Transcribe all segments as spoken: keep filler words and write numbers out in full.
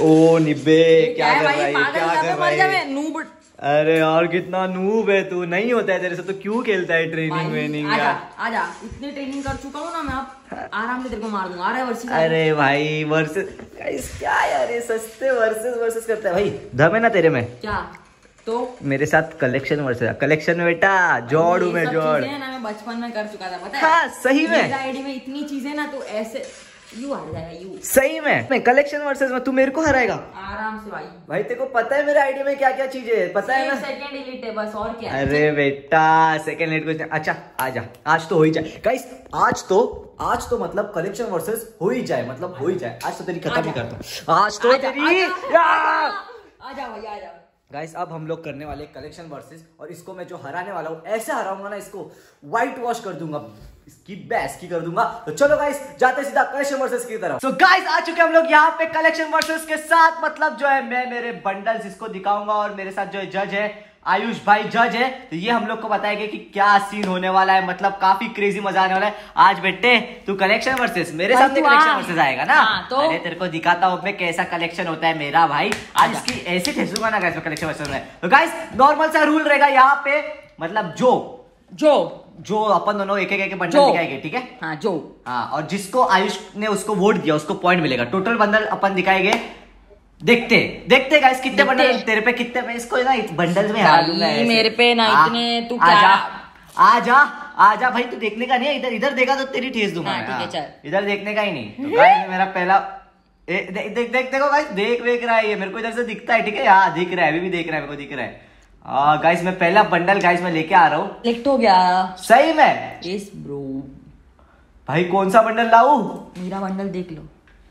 ओ निब्बे क्या कर रहा है, क्या कर रहा है? नूब। अरे और कितना नूब है तू, नहीं होता है तेरे से तो क्यों खेलता है ट्रेनिंग वेनिंग यार? आजा आजा, इतनी ट्रेनिंग कर चुका हूँ ना मैं, अब आराम से तेरे को मार दूंगा। आ रहा है वर्सेस। अरे भाई वर्सेस गाइस क्या यार, ये सस्ते वर्सेस वर्सेस करता है भाई। दम है ना तेरे में? क्या तो मेरे साथ कलेक्शन वर्सेस कलेक्शन में बेटा जोड़ हूँ मैं, जोड़ ना मैं बचपन में कर चुका था पता है। हाँ सही में आईडी में इतनी चीजें ना, तो ऐसे यू हार जाएगा यू। सही में मैं कलेक्शन वर्सेस में तू मेरे को हराएगा आराम से भाई। भाई तेरे को पता है मेरे आईडी में क्या क्या चीजें है, पता है ना? सेकंड एलिट है बस, और क्या? अरे बेटा सेकंड एलिट कुछ। अच्छा आजा, आज तो हो ही जाए गाइस, आज तो आज तो मतलब कलेक्शन वर्सेस हो ही जाए, मतलब हो ही जाए। आज तो तेरी खत्म ही करता हूँ, आज तो तेरी। आजा भाई आजा। गाइस अब हम लोग करने वाले कलेक्शन वर्सेस, और इसको मैं जो हराने वाला हूँ ऐसे हराऊंगा ना, इसको व्हाइट वॉश कर दूंगा, इसकी बेस की कर दूंगा। तो चलो गाइस जाते सीधा कलेक्शन वर्सेस की तरफ। सो so गाइस आ चुके हम लोग यहाँ पे कलेक्शन वर्सेस के साथ, मतलब जो है मैं मेरे बंडल्स इसको दिखाऊंगा, और मेरे साथ जो है जज है आयुष भाई जज है, तो ये हम लोग को बताएंगे कि क्या सीन होने वाला है, मतलब काफी क्रेजी मजा आने वाला है आज। बेटे तू कलेक्शन वर्सेस मेरे साथ कलेक्शन वर्सेस आएगा ना? हाँ, तो अरे तेरे को दिखाता हूँ मैं कैसा कलेक्शन होता है मेरा भाई। आज इसकी ऐसे ठेसूंगा ना गाइस कलेक्शन वर्सेस में। तो गाइस नॉर्मल सा रूल रहेगा यहाँ पे, मतलब जो जो जो अपन दोनों एक एक एक बंडल दिखाएंगे, ठीक है? हाँ जो हाँ, और जिसको आयुष ने उसको वोट दिया उसको पॉइंट मिलेगा। टोटल बंडल अपन दिखाएंगे, देखते देखते गाइस कितने बंडल तेरे पे, कितने पे इसको ना बंडल में हरा दूंगा मेरे पे ना इतने। तू क्या आजा आजा आजा भाई, तू देखने का नहीं है, इधर इधर देखा तो तेरी ठेस दूंगा। ठीक है चल, इधर देखने का ही नहीं। तो गाइस मेरा पहला देख देख देख देखो गाइस, देख वेख रहा है ये, मेरे को इधर से दिखता है, ठीक है? हाँ दिख रहा है, अभी भी देख रहा है, मेरे को दिख रहा है। आ, गाइस मैं पहला बंडल गाइस मैं लेके आ रहा हूँ। सिलेक्ट हो गया सही में? Yes bro. भाई कौन सा बंडल लाऊं? मेरा बंडल देख लो।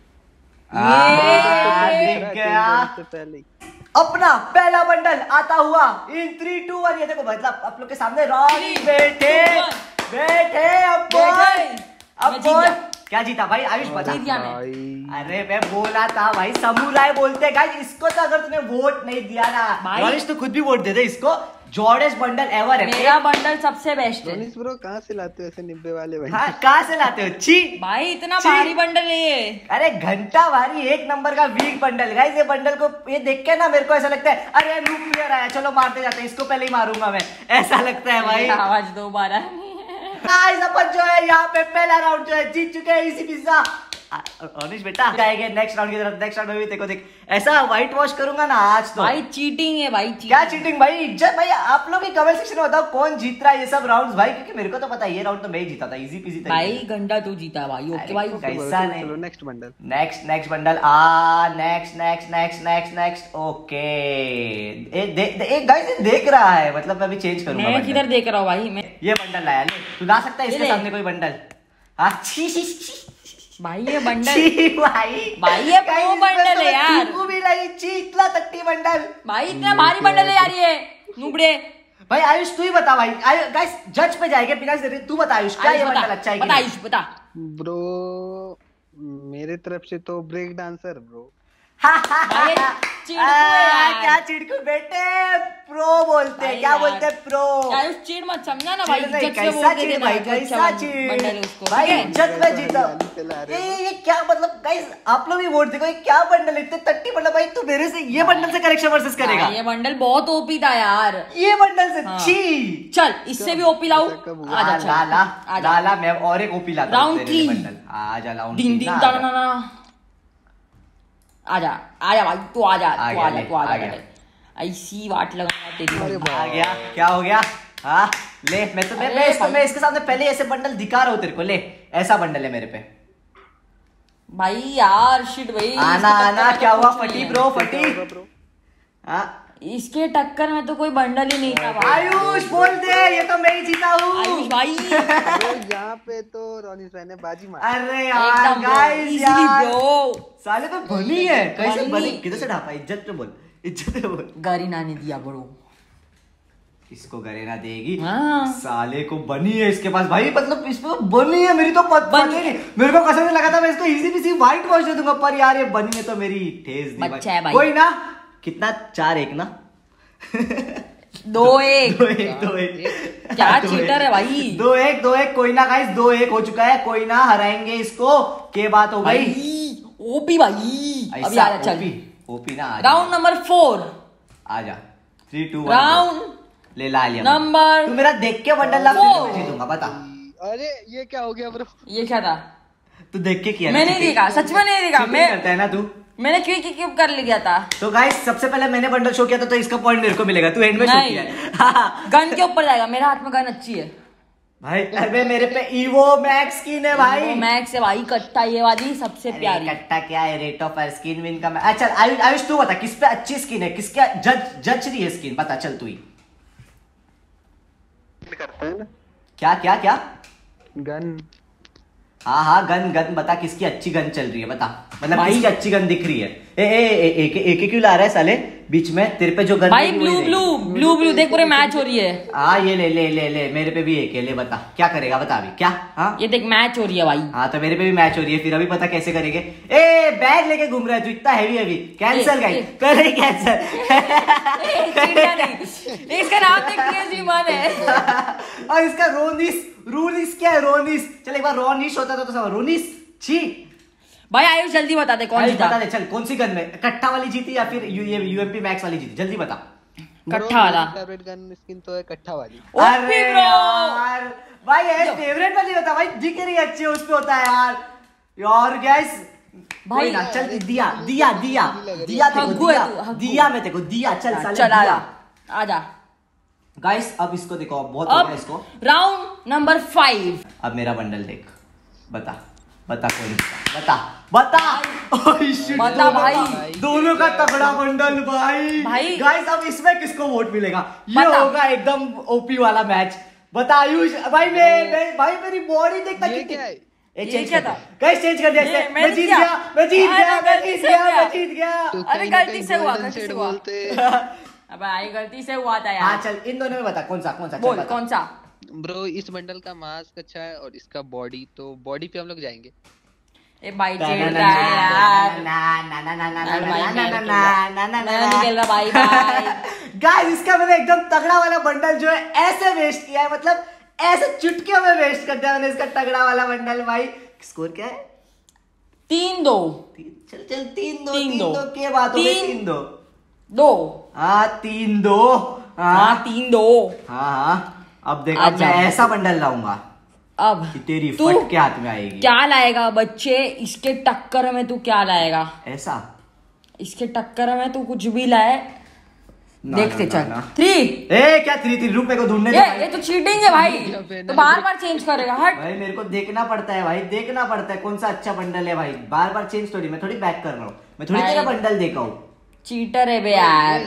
ये दिख गया अपना पहला बंडल आता हुआ इन थ्री टू वन। ये देखो मतलब आप लोग के सामने रॉनी बैठे बैठे अब बोल अब बोल क्या जीता भाई? आयुष बता। अरे मैं बोला था भाई, समुराय बोलते गाइस इसको, तो अगर तूने वोट नहीं दिया ना आयुष तो खुद भी वोट दे दे इसको। जॉर्डेस्ट बंडल एवर है मेरा बंडल, सबसे बेस्ट है। ब्रो कहाँ से लाते हो ऐसे निब्बे वाले भाई? हाँ कहाँ से लाते हो? छी भाई इतना भारी बंडल है ये। अरे घंटा भारी, एक नंबर का वीक बंडल गाइस। ये बंडल को ये देख के ना मेरे को ऐसा लगता है अरे न्यू प्लेयर आया, चलो मारते जाते हैं, इसको पहले ही मारूंगा मैं, ऐसा लगता है भाई। आवाज दोबारा गाइस अपन जो है यहाँ पे पहला राउंड जो है जीत चुके हैं इसी पिज्जा। अनिश बेटा जाएंगे नेक्स्ट राउंड की तरफ। नेक्स्ट राउंड में भी देखो देख ऐसा व्हाइट वॉश करूंगा ना आज तो। भाई चीटिंग है भाई, चीटिंग। क्या चीटिंग भाई? इज्जत भाई आप लोग ही कमेंट सेक्शन में बताओ कौन जीत रहा है ये सब राउंड्स भाई, क्योंकि मेरे को तो पता है ये राउंड तो मैं ही जीता था, इजी पीजी था भाई। घंटा तू जीता भाई। ओके भाई कैसा नहीं। चलो next bundle, next next bundle आ next next next next next okay. एक गाइस देख रहा है, मतलब मैं अभी चेंज करूंगा। मैं किधर देख रहा हूँ भाई? मैं ये बंडल लाया, ले तू ला सकता है इसके सामने कोई बंडल? हाँ भाई ये बंडल भाई भाई ये प्रो बंडल है यार। तू भी लाई ची इतना तट्टी बंडल भाई, इतना भारी बंडल है यार ये नुबड़े। भाई आयुष तू ही बता भाई, गाइस जज पे जाएंगे बिना से, तू बता आयुष क्या ये बंडल अच्छा है? बता आयुष बता। ब्रो मेरे तरफ से तो ब्रेक डांसर ब्रो। भाई चिड़कू है यार। क्या चिड़कू बेटे? प्रो बोलते हैं, क्या बोलते हैं? प्रो। आयुष चिड़ मत समझा ना भाई, इज्जत से कैसा चिड़ भाई, कैसा चिड़ भाई, इज्जत में जीता। ये ये क्या मतलब गाइस आप लोग भी वोट देखो, ये क्या बंडल इतने तट्टी बंडल भाई। तू मेरे से ये बंडल से कलेक्शन वर्सेस करेगा? ये बंडल बहुत ओपी था यार, ये बंडल से छी। चल इससे भी ओपी लाऊं। आजा लाला लाला मैं और एक ओपी लाता हूं तेरे लिए बंडल। आजा लाऊं दिन दिन ताना आजा आजा भाई, तू आजा तू आजा तू आजा। ऐसी वाट लगाऊंगा तेरी। आ गया, क्या हो गया? हाँ ले, मैं तो मैं मैं इसको मैं इसके सामने पहले ऐसे बंडल दिखा रहा हूँ तेरे को, ले ऐसा बंडल है मेरे पे भाई यार। शिट भाई आना आना, क्या हुआ? फटी ब्रो फटी। हाँ इसके टक्कर में तो कोई बंडल ही नहीं था भाई। आयुष बोल दे, ये तो मैं ही जीता हूँ। आयुष भाई यहाँ पे तो रोनिस भाई ने बाजी मारी। अरे यार गाइस यार ब्रो, साले तो बनी है, कैसे बनी? किधर से ढापा? इज्जत पे बोल, इज्जत पे बोल। गरीना ने दिया ब्रो, इसको गरीना देगी। हाँ। साले को बनी है इसके पास भाई, मतलब इसमें बनी है, मेरी तो पत बनी नहीं। मेरे को कसम से लगा था मैं इसको इजी पीसी व्हाइट वॉश दे दूंगा, पर यार ये बनी है तो मेरी ठेस दी बच्चा है भाई। कोई ना, कितना चार एक ना दो एक दो एक दो एक क्या चीटर है भाई। दो एक दो एक कोई ना गाइस, दो एक हो चुका है, कोई ना हराएंगे इसको। के बात हो गई ओपी भाई। अभी आ चल ओपी ना राउंड नंबर फोर आजा थ्री टू राउंड ले ला लिया नंबर तू मेरा देख के बंडल ला मैं जीतूंगा बता। अरे ये क्या हो गया ब्रो? ये क्या था? तू देख के किया मैं नहीं देखा, सच में नहीं देखा। मैं करता है ना तू, मैंने क्विक क्विक कर लिया था। तो गाइस सबसे पहले मैंने बंडल शो किया था तो इसका पॉइंट मेरे को मिलेगा। तू एंड में शो किया है। गन के ऊपर जाएगा, मेरे हाथ में गन अच्छी है भाई। अरे मेरे पे ईवो मैक्स स्किन है भाई। ईवो मैक्स है भाई, कट्टा ये वाली सबसे प्यारी। कट्टा क्या है, रेट ऑफ स्किन विन का। अच्छा आयुष तू बता किस पे अच्छी स्किन है, किसका जज जज रही है स्किन, बता चल तू ही। करता है ना क्या क्या क्या गन। हाँ हाँ गन गन बता किसकी अच्छी गन चल रही है बता, मतलब किसकी अच्छी गन दिख रही है। ए ए एक एक क्यों ला रहा है साले बीच में, तेरे पे जो गन भाई ब्लू ब्लू ब्लू ब्लू देख पूरे मैच हो रही है। हाँ ये ले ले ले ले मेरे पे भी एक है, ले बता क्या करेगा बता अभी क्या। हाँ ये देख मैच हो रही है भाई। हाँ तो मेरे पे भी मैच हो रही है, फिर अभी पता कैसे करेंगे। ए बैग लेके घूम रहा है तू इतना हैवी हैवी, कैंसिल गाइस कर कैंसिल। इसका नाम देख क्रेजी मन है। और इसका रोनिस रोनिस क्या है रोनिस, चल एक बार रोनिस होता था तो सब रोनिस छी। भाई आयुष जल्दी बता दे कौन जीता। बता दे चल कौन सी गन में, कट्टा वाली जीती या फिर यूएमपी मैक्स वाली जीती, जल्दी बता। कट्ठा वाला फेवरेट गन स्किन तो है कट्ठा वाली। अरे यार भाई ये फेवरेट वाली होता भाई, दिख रही अच्छी उस पे होता है यार। यार गाइस भाई ना चल दिया दिया दिया दिया देखो दिया दिया में देखो दिया चल साले चल आजा गाइस। अब इसको देखो अब बहुत हो गया इसको। Round number five. अब मेरा बंडल देख, बता बता कौन बता बता। बता भाई दोनों का तगड़ा बंडल भाई। भाई गाइस अब इसमें किसको वोट मिलेगा, ये होगा एकदम ओपी वाला मैच। बता आयुष भाई मैं भाई मेरी बॉडी देखता कितनी है। ए चेंज कर दो गाइस, चेंज कर दिया। मैं जीत गया मैं जीत गया मैं जीत गया मैं जीत गया। अरे गलती से हुआ गलती से हुआ। अबे आई गलती से हुआ था यार। हाँ चल इन दोनों में बता कौन सा कौन सा बोल कौन सा। ब्रो इस बंडल का मास्क अच्छा है और इसका बॉडी, तो बॉडी पे हम लोग जाएंगे। ए भाई चिढ़ता है यार। ना ना ना ना ना ना भाई ना मैं ना ना ना मैं नहीं खेल रहा भाई भाई। गाइस इसका मैंने एकदम तगड़ा वाला बंडल जो है ऐसे वेस्ट किया है, मतलब ऐसे चुटकियों में वेस्ट कर दिया मैंने इसका तगड़ा वाला बंडल भाई। स्कोर क्या है? तीन दो। चल चल तीन दो तीन तीन दो दो के बात हो गई, तीन दो दो हाँ तीन दो हाँ तीन दो हाँ हाँ। अब देखा मैं ऐसा बंडल लाऊंगा अब कि तेरी तू फट के हाथ में आएगी। क्या लाएगा बच्चे इसके टक्कर में, तू क्या लाएगा ऐसा इसके टक्कर में तू कुछ भी लाए देखते चल। थ्री ए क्या थ्री थ्री रुक मेरे को ढूंढने ये ये तो चीटिंग है भाई, तो बार बार चेंज करेगा। हट भाई मेरे को देखना पड़ता है भाई, देखना पड़ता है कौन सा अच्छा बंडल है भाई। बार बार चेंज थोड़ी, मैं थोड़ी बैक कर रहा हूँ, मैं थोड़ी तेरा बंडल देखा हूँ। चीटर है बे यार,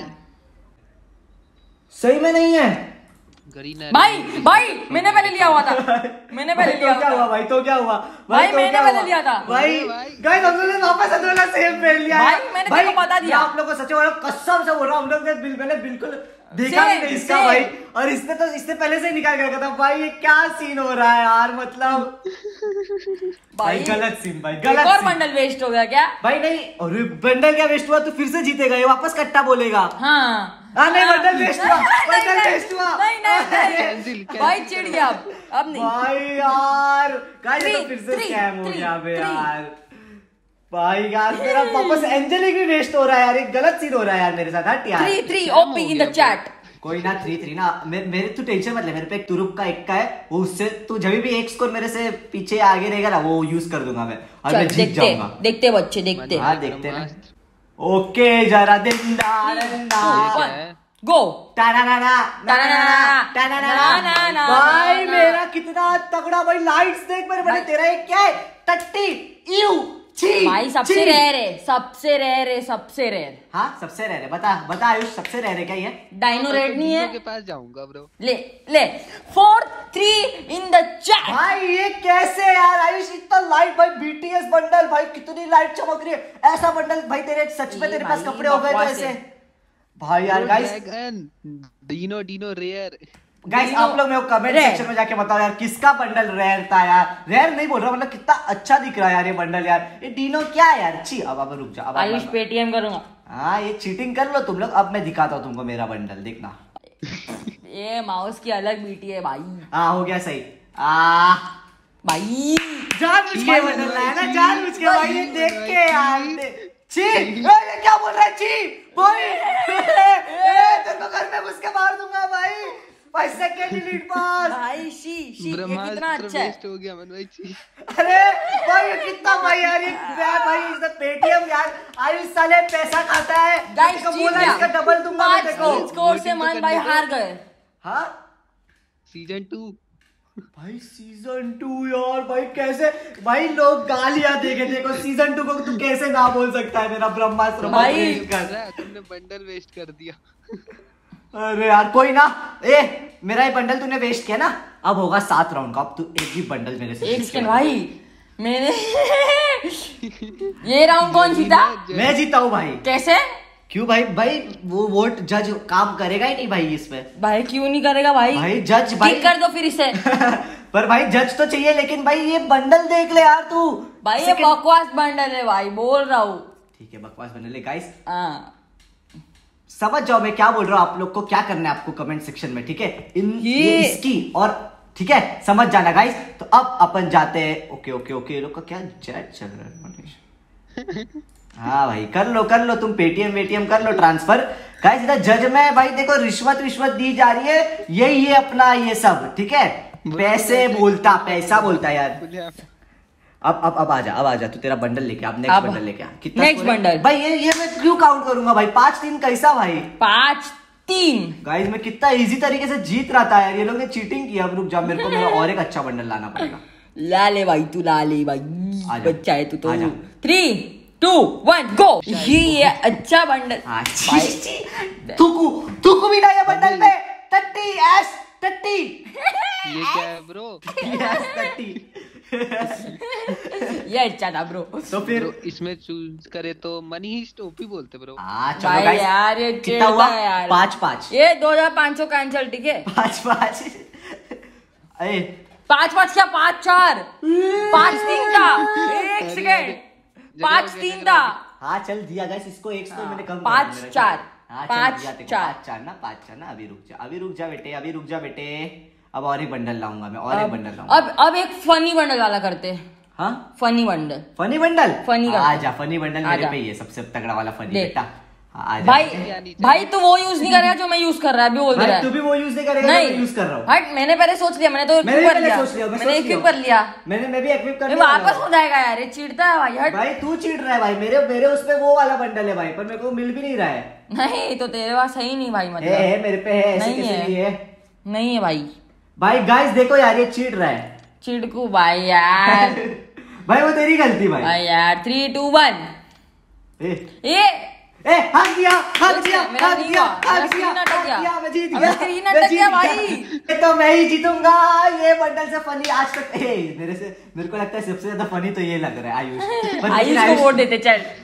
सही में नहीं है भाई भाई मैंने पहले लिया हुआ था मैंने पहले लिया तो क्या हुआ भाई, तो क्या हुआ भाई मैंने पहले लिया था भाई। गाइस हम लोगों ने वापस अदला सेम पहन लिया भाई, मैंने तेरे को बता दिया। आप लोगों को सच बोल रहा हूं, कसम से बोल रहा हूं, हम लोग ने बिल मैंने बिल्कुल देखा ही नहीं इसका भाई। और इसने तो इसने पहले से ही निकाल के रखा था भाई। ये क्या सीन हो रहा है यार, मतलब भाई गलत सीन भाई, गलत और बंडल वेस्ट हो गया क्या भाई? नहीं अरे बंडल क्या वेस्ट हुआ, तू फिर से जीतेगा, ये वापस कट्टा बोलेगा। हाँ हाँ नहीं बंडल वेस्ट हुआ, बंडल वेस्ट हुआ। नहीं नहीं भाई चिढ़ गया अब अब नहीं भाई यार गाइस तो फिर से स्कैम हो गया बे यार। भाई यार मेरा वापस एंजेलिक भी वेस्ट हो रहा है यार, एक गलत सीन हो रहा है यार मेरे साथ। हट यार three three OP in the chat. कोई ना थ्री थ्री ना, मेरे मेरे तू टेंशन मत ले, मेरे पे एक तुरुप का एक का है, वो उससे तू जब भी एक स्कोर मेरे से पीछे आगे रहेगा ना वो यूज कर दूंगा मैं और मैं जीत जाऊंगा। देखते बच्चे देखते हाँ देखते ना। ओके जरा दिन गो भाई मेरा कितना तगड़ा भाई। लाइट्स देख मेरे बड़े, तेरा एक क्या है टट्टी यू भाई सबसे रेयर है, सबसे रेयर है, सबसे रेयर। हाँ सबसे रेयर है, बता बता आयुष सबसे रेयर है क्या ये? डायनो रेड नहीं है के पास जाऊंगा ब्रो। ले ले four three in the chat. भाई ये कैसे यार आयुष इतना लाइट भाई, बीटीएस बंडल भाई कितनी लाइट चमक रही है। ऐसा बंडल भाई तेरे सच में तेरे पास कपड़े हो गए तो ऐसे भाई यार। Guys dino dino rare guys आप लोग मेरे को कमेंट सेक्शन में जाके बताओ यार किसका बंडल रेयर था यार। रेयर नहीं बोल रहा, मतलब कितना अच्छा दिख रहा है यार ये बंडल यार। ये डीनो क्या है यार, छी। अब अब रुक जा, अब आयुष पेटीएम करूंगा। हाँ ये चीटिंग कर लो तुम लोग। अब मैं दिखाता हूँ तुमको मेरा बंडल, देखना। ये माउस की अलग बीटी है भाई। हाँ हो गया सही। आ भाई जानबूझ के बंडल लाया ना, जानबूझ के भाई। ये देख के यार ची ये क्या बोल रहा है ची भाई तेरे को घर में घुस के मार दूंगा भाई भाई सेकंड डिलीट पास भाई शी शी ये कितना अच्छा है वेस्ट हो गया मन भाई ची अरे भाई ये कितना भाई यार ये भाई इस पेटीएम यार आयुष साले पैसा खाता है गाइस इसको बोला इसका डबल दूंगा मैं तेरे को स्कोर से मन भाई हार गए हाँ सीजन टू भाई सीजन टू यार भाई कैसे भाई लोग गालियां देंगे देखो सीजन टू को तू कैसे ना बोल सकता है मेरा ब्रह्मास्त्र भाई तुमने बंडल वेस्ट कर दिया अरे यार कोई ना ए मेरा ये बंडल तूने वेस्ट किया ना अब होगा सात राउंड का अब तू एक भी बंडल मेरे से एक सेकंड भाई मैंने ये राउंड कौन जीता मैं जीता हूँ भाई कैसे क्यों भाई भाई वो वोट जज काम करेगा ही नहीं भाई इसमें भाई क्यों नहीं करेगा भाई भाई जज भाई ठीक कर दो फिर इसे पर भाई जज तो चाहिए लेकिन भाई ये बंडल देख ले यार तू भाई ये बकवास बंडल है भाई बोल रहा हूँ ठीक है बकवास बंडल है गाइस हाँ समझ जाओ मैं क्या बोल रहा हूँ आप लोग को क्या करना है आपको कमेंट सेक्शन में ठीक है इन ये, ये इसकी और ठीक है समझ जाना गाइस तो अब अपन जाते हैं ओके ओके ओके ये लोग का क्या चैट चल रहा है हाँ भाई कर लो कर लो तुम पेटीएम वेटीएम कर लो ट्रांसफर गाइस इधर जज में भाई देखो रिश्वत रिश्वत दी जा रही है यही है अपना ये सब ठीक है पैसे बोलता पैसा बोलता यार अब अब अब आजा अब आजा तू तेरा बंडल लेके अब नेक्स्ट बंडल लेके आ कितना नेक्स्ट बंडल भाई ये ये मैं क्यों काउंट करूंगा भाई पांच तीन कैसा भाई पांच तीन गाइस मैं कितना इजी तरीके से जीत रहा था यार ये लोग ने चीटिंग किया अब रुक जा मेरे को मेरा और एक अच्छा बंडल लाना पड़ेगा ला ले भाई तू ला ले भाई बच्चा है तू तो थ्री टू वन गो ये अच्छा बंडल तुकू तुकू भी लाया बंडल पे टट्टी एस टट्टी ये क्या है ब्रो यस टट्टी ये अच्छा था ब्रो तो फिर इसमें चूज करे तो मनी ही टोपी बोलते ब्रो भाई यार ये कितना हुआ यार पाँच पाँच ये दो हजार पाँच सौ कैंसिल ठीक है पाँच पाँच अरे पाँच पाँच क्या पाँच चार पाँच तीन था एक सेकेंड पाँच तीन था हाँ चल दिया गाइस इसको एक सौ मैंने कम पाँच चार पाँच चार चार ना पाँच चार ना अभी रुक जा अभी रुक जा बेटे अभी रुक जा बेटे अब और एक बंडल लाऊंगा मैं और एक बंडल लाऊंगा अब अब एक फनी बंडल वाला करते हाँ funny bundle funny bundle funny आजा फनी बंडल मेरे पे ही है सबसे तगड़ा वाला फनी बेटा भाई भाई तू वो यूज नहीं करेगा जो मैं यूज कर रहा है अभी बोल रहा है तू भी वो यूज नहीं करेगा नहीं मैं यूज कर रहा हूँ हट मैंने पहले सोच लिया मैंने तो मैंने कर लिया सोच लिया मैंने इक्विप कर लिया मैंने मैं भी इक्विप कर लिया वापस हो जाएगा यार ये चीड़ता है भाई हट भाई तू चीट रहा है भाई मेरे मेरे उसपे वो वाला बंडल है भाई पर मेरे को मिल भी नहीं रहा है नहीं तो तेरे पास सही नहीं भाई मतलब है मेरे पे है ऐसे नहीं कैसे है नहीं है भाई भाई गाइस देखो यार ये चीट रहा है चिड़कू भाई यार भाई वो तेरी गलती भाई भाई यार three two one A A A हाथ दिया हाथ दिया मेरा हाथ नहीं दिया हुआ, हाथ मेरा दिया screen अटक गया। हाथ दिया, मैं जीत अबे गया screen मैं अटक जीत गया गया। भाई। ये तो मैं ही जीतूंगा ये बंडल से फनी आज तक ए मेरे से मेरे को लगता है सबसे ज्यादा फनी तो ये लग रहा है आयुष पर लेकिन आयुष को वोट देते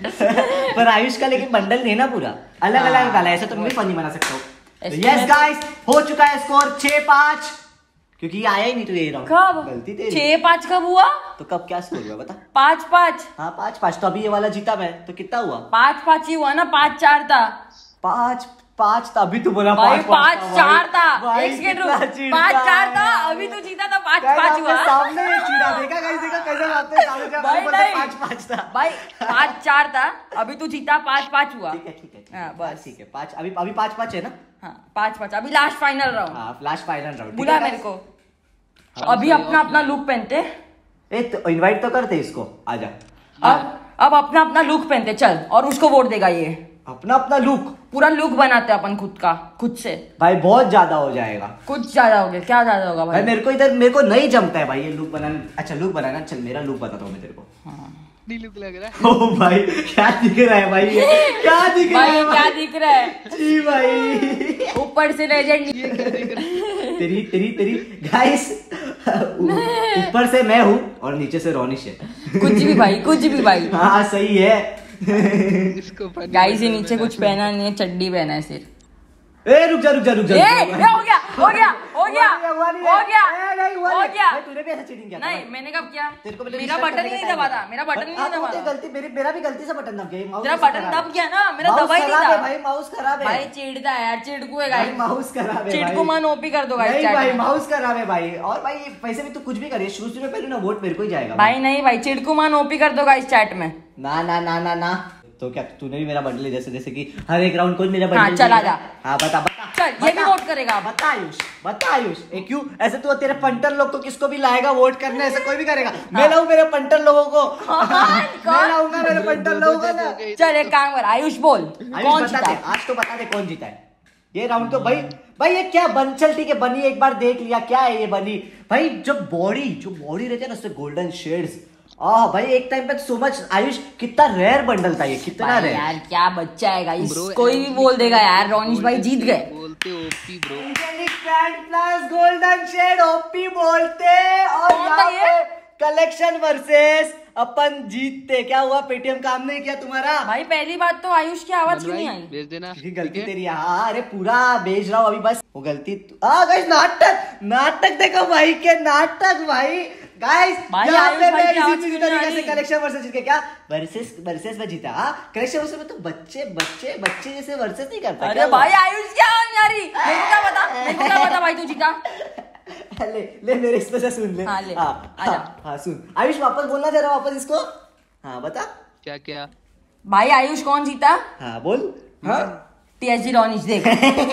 चल पर आयुष का लेकिन बंडल नहीं ना पूरा अलग अलग डाला ऐसा तो मैं फनी बना सकता हूँ इसमें यस तो- गाइस हो चुका है स्कोर छह पाँच क्योंकि ये आया ही नहीं तो ये राउंड कब गलती तेरी छह पाँच कब हुआ तो कब क्या स्कोर हुआ बता पाँच पाँच हाँ पाँच पाँच तो अभी ये वाला जीता मैं तो कितना हुआ पाँच पाँच ही हुआ ना पाँच चार था पाँच पाँच था अभी तू बोला भाई पाँच पाँच था, चार था भाई, एक सेकंड कितना रुक चिढ़ता पाँच चार था है। अभी तू जीता था पाँच क्या पाँच आपके हुआ सामने ये चीड़ा देखा कैसे देखा कैसे भागते हैं सामने से भाई हमारे नहीं। पास पाँच पाँच था भाई पाँच चार था अभी तू जीता पाँच पाँच हुआ ठीक है ठीक है ठीक है हाँ, बस बस। ठीक है पाँच अभी अभी पाँच पाँच है ना हाँ पाँच पाँच अभी लास्ट फाइनल राउंड हाँ लास्ट फाइनल राउंड बुला मेरे को अभी अपना अपना लुक पहनते ए तो इनवाइट तो करते इसको आजा अब अब अपना अपना लुक पहनते चल और उसको वोट देगा ये अपना अपना लुक पूरा लुक बनाते अपन खुद का खुद से भाई बहुत ज्यादा हो जाएगा कुछ ज्यादा हो गया क्या ज्यादा होगा भाई भाई मेरे को इधर मेरे को नहीं जमता है भाई ये लुक बनाना अच्छा लुक बनाना चल मेरा लुक बताता हूँ मैं तेरे को नहीं लुक लग रहा है ओ भाई क्या दिख रहा है भाई ये क्या दिख रहा भाई है क्या दिख रहा है जी भाई ऊपर से लेजेंड तेरी तेरी तेरी गाइस ऊपर से मैं हूँ और नीचे से रोनिश है कुछ भी भाई कुछ भी भाई हाँ सही है इसको गाइस ये नीचे कुछ पहना नहीं है चड्डी पहना है सिर्फ ए रुक जा रुक जा रुक जा ए, ए, हो गया हो गया हो गया हुआ नहीं है, हो गया ए, नहीं, हुआ हो नहीं। गया भाई, तूने भी ऐसा चीटिंग किया था नहीं भाई। मैंने कब किया तेरे को पहले मेरा restart बटन ही करने नहीं का दबा time था मेरा बटन ही हाँ, नहीं तो दबा तेरी था गलती मेरी मेरा भी गलती से बटन दब गया माउस तेरा कैसे बटन खराब दब है? गया ना मेरा माउस दबा ही खराब नहीं है था भाई माउस खराब है भाई चिढ़ता है यार चिड़कू है भाई गाइस माउस खराब है चिड़कू भाई। मान ओपी कर दो गाइस नहीं चैट भाई में माउस खराब है भाई और भाई पैसे भी तू कुछ भी करिए शुरू शुरू में पहले ना वोट मेरे को ही जाएगा भाई नहीं भाई चिड़कू मान ओपी कर दो गाइस चैट में ना ना ना ना ना तो क्या तूने भी मेरा बंडल जैसे जैसे कि हर एक राउंड कोई मेरा बंडल हाँ, चल आजा। हाँ बता बता चल ये भी वोट करेगा। बता आयुष बता आयुष ए क्यों ऐसे तू तेरे पंटर लोग को किसको भी लाएगा वोट करने, ऐसे कोई भी करेगा? मैं लाऊं मेरे पंटर लोगों को, मैं लाऊंगा मेरे पंटर लोगों को ना। चल एक काम कर, आयुष बोल कौन बता जीता? दे आज तो बता दे कौन जीता है ये राउंड। तो भाई भाई ये क्या बन, चल ठीक है बनी एक बार देख लिया, क्या है ये बनी भाई? जो बॉडी जो बॉडी रहती है ना उससे गोल्डन शेड्स, आह भाई एक टाइम पे सो मच। आयुष कितना रेयर बंडल था ये, कितना रेयर यार क्या बच्चा है इस, कोई भी बोल देगा यार। रोनिश भाई जीत गए। बोलते OP bro, angelic pant plus golden shade OP बोलते। और कौन था यहाँ पे कलेक्शन वर्सेस अपन जीतते। क्या हुआ पेटीएम काम नहीं किया तुम्हारा? भाई पहली बात तो आयुष की आवाज क्यों नहीं आई? भेज देना। ये गलती तेरी है। हाँ अरे पूरा भेज रहा हूँ अभी, बस वो गलती। हाँ गाइस नाटक नाटक देखो भाई के नाटक भाई गाइस। भाई यहाँ आयुष पे भाई मैं की आवाज इसी क्यों तरीके नहीं से आ कलेक्शन वर्सेस जीत के, क्या वर्सेस वर्सेस में जीता। हाँ कलेक्शन वर्सेस में तो बच्चे बच्चे बच्चे जैसे वर्सेस नहीं करता। अरे भाई आयुष क्या यारी, मेरे को क्या पता, मेरे को क्या पता भाई तू जीता। ले ले मेरे इसमें से सुन ले। हाँ, ले, हाँ आजा। हाँ, हाँ सुन आयुष वापस बोलना जरा वापस इसको। हाँ बता क्या क्या? भाई आयुष कौन जीता? हाँ बोल। हाँ टीएसजी रोनिश देख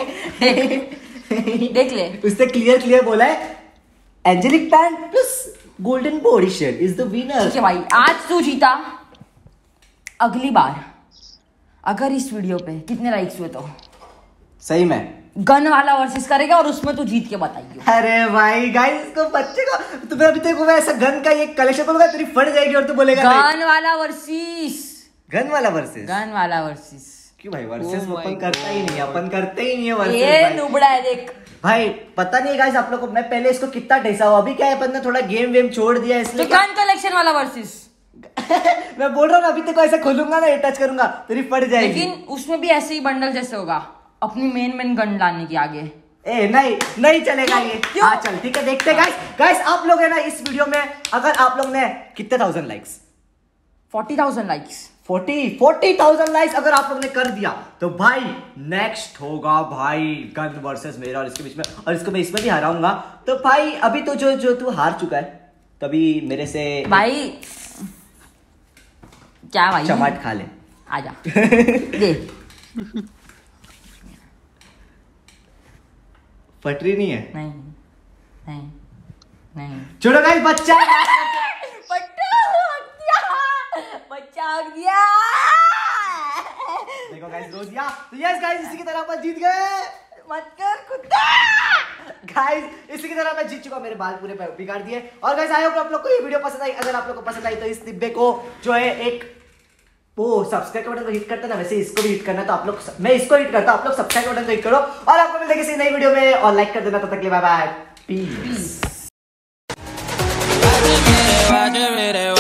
देख देख ले, उसने क्लियर क्लियर बोला है angelic pant plus golden body shade is the winner. ठीक है भाई आज तू जीता। अगली बार अगर इस वीडियो पे कितने लाइक्स हुए तो सही में गन वाला वर्सेस करेगा और उसमें तू जीत के बताइए। अरे भाई गाइस इसको बच्चे को तुम्हें अभी तक ऐसा गन का ये कलेक्शन बोलूंगा तेरी फट जाएगी और तू बोलेगा गन वाला वर्सेस, गन वाला वर्सेस। गन वाला वर्सेस क्यों भाई वर्सेस Oh my अपन करता ही God. नहीं है, अपन करते ही नहीं है वर्सेस ये भाई। नुबड़ा है देख भाई पता नहीं गाइस आप लोग को मैं पहले इसको कितना ढेसा हुआ, अभी क्या है अपन ने थोड़ा गेम वेम छोड़ दिया तो इसलिए। गन कलेक्शन वाला वर्सेस। मैं बोल रहा हूँ अभी तक ऐसे खोलूंगा ना ये टच करूंगा तेरी फट जाएगी। लेकिन उसमें भी ऐसे ही बंडल जैसे होगा, अपनी मेन मेन गन लाने की आगे। ए नहीं नहीं चलेगा ये। क्यों? हाँ चल ठीक है देखते गाइस। गाइस आप लोग है ना इस वीडियो में अगर आप लोग ने कितने thousand likes, forty thousand likes, forty forty thousand likes अगर आप लोग ने कर दिया तो भाई नेक्स्ट होगा भाई गन वर्सेस मेरा और इसके बीच में, और इसको मैं इसमें भी हराऊंगा। तो भाई अभी तो जो जो तू हार चुका है तभी मेरे से भाई क्या भाई चमाट खा ले। आजा दे। फटरी नहीं है नहीं नहीं नहीं छोड़ो गाइस बच्चा बच्चा आ गया, बच्चा आ गया। देखो गाइस रोज या तो यस गाइस इसी की तरह अपन जीत गए। मत कर कुत्ता। गाइस इसी की तरह मैं जीत चुका, मेरे बाल पूरे बिगाड़ दिए। और गाइस आई होप आप लोग को ये वीडियो पसंद आई। अगर आप लोग को पसंद आई तो इस डिब्बे को जो है एक वो सब्सक्राइब बटन को हिट करता ना, वैसे इसको भी हिट करना। तो आप लोग मैं इसको हिट करता हूं, आप लोग सब्सक्राइब बटन को हिट करो और आपको मिलेगा किसी नई वीडियो में और लाइक कर देना। तब तक के लिए बाय बाय पीस।